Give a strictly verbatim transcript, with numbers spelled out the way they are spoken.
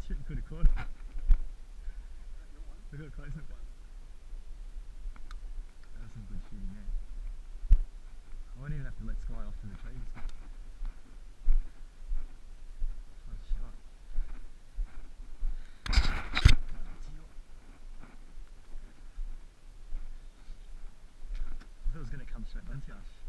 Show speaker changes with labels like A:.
A: shit, good have caught it. We got close enough. That was some good shooting there. I won't even have to let Sky off to the tree this time. Nice shot. I thought it was going to come straight into us.